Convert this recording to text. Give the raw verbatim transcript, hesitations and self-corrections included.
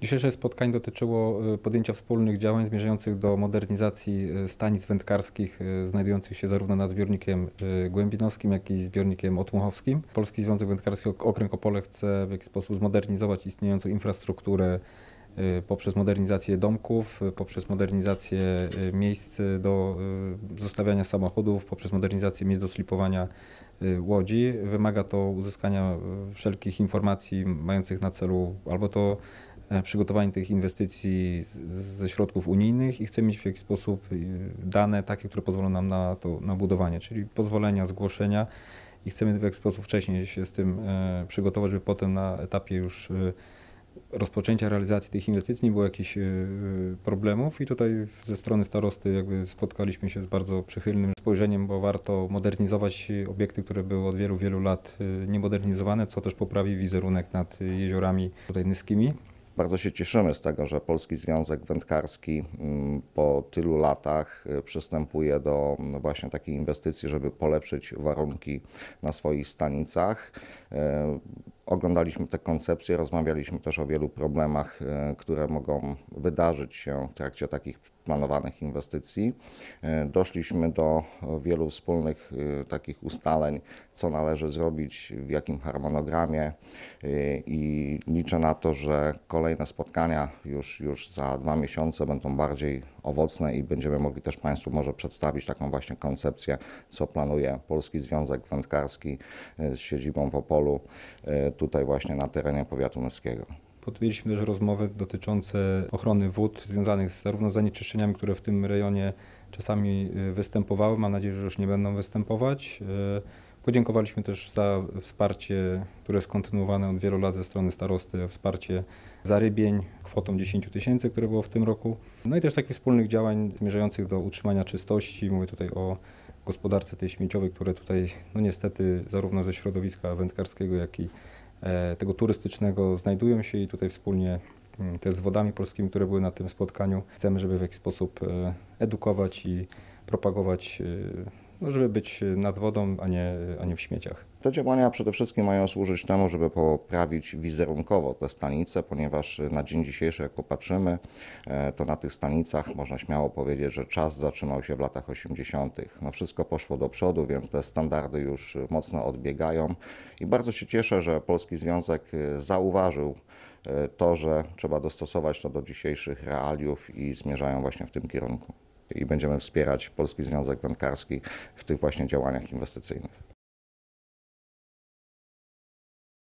Dzisiejsze spotkanie dotyczyło podjęcia wspólnych działań zmierzających do modernizacji stanic wędkarskich znajdujących się zarówno nad zbiornikiem głębinowskim, jak i zbiornikiem otmuchowskim. Polski Związek Wędkarski Okręg Opole chce w jakiś sposób zmodernizować istniejącą infrastrukturę poprzez modernizację domków, poprzez modernizację miejsc do zostawiania samochodów, poprzez modernizację miejsc do slipowania łodzi. Wymaga to uzyskania wszelkich informacji mających na celu albo to przygotowanie tych inwestycji ze środków unijnych i chcemy mieć w jakiś sposób dane takie, które pozwolą nam na to na budowanie, czyli pozwolenia, zgłoszenia i chcemy w jakiś sposób wcześniej się z tym przygotować, żeby potem na etapie już rozpoczęcia realizacji tych inwestycji nie było jakichś problemów i tutaj ze strony starosty jakby spotkaliśmy się z bardzo przychylnym spojrzeniem, bo warto modernizować obiekty, które były od wielu, wielu lat niemodernizowane, co też poprawi wizerunek nad jeziorami tutaj nyskimi. Bardzo się cieszymy z tego, że Polski Związek Wędkarski po tylu latach przystępuje do właśnie takiej inwestycji, żeby polepszyć warunki na swoich stanicach. Oglądaliśmy te koncepcje, rozmawialiśmy też o wielu problemach, które mogą wydarzyć się w trakcie takich planowanych inwestycji. Doszliśmy do wielu wspólnych takich ustaleń, co należy zrobić, w jakim harmonogramie i liczę na to, że kolejne spotkania już, już za dwa miesiące będą bardziej owocne i będziemy mogli też Państwu może przedstawić taką właśnie koncepcję, co planuje Polski Związek Wędkarski z siedzibą w Opolu, tutaj właśnie na terenie powiatu nyskiego. Podjęliśmy też rozmowy dotyczące ochrony wód związanych zarówno z zanieczyszczeniami, które w tym rejonie czasami występowały. Mam nadzieję, że już nie będą występować. Podziękowaliśmy też za wsparcie, które jest kontynuowane od wielu lat ze strony starosty, wsparcie zarybień kwotą dziesięć tysięcy, które było w tym roku. No i też takich wspólnych działań zmierzających do utrzymania czystości. Mówię tutaj o gospodarce tej śmieciowej, które tutaj no niestety zarówno ze środowiska wędkarskiego, jak i tego turystycznego znajdują się i tutaj wspólnie też z Wodami Polskimi, które były na tym spotkaniu, chcemy, żeby w jakiś sposób edukować i propagować, no żeby być nad wodą, a nie, a nie w śmieciach. Te działania przede wszystkim mają służyć temu, żeby poprawić wizerunkowo te stanice, ponieważ na dzień dzisiejszy, jak popatrzymy, to na tych stanicach można śmiało powiedzieć, że czas zatrzymał się w latach osiemdziesiątych. No wszystko poszło do przodu, więc te standardy już mocno odbiegają i bardzo się cieszę, że Polski Związek zauważył to, że trzeba dostosować to do dzisiejszych realiów i zmierzają właśnie w tym kierunku. I będziemy wspierać Polski Związek Wędkarski w tych właśnie działaniach inwestycyjnych.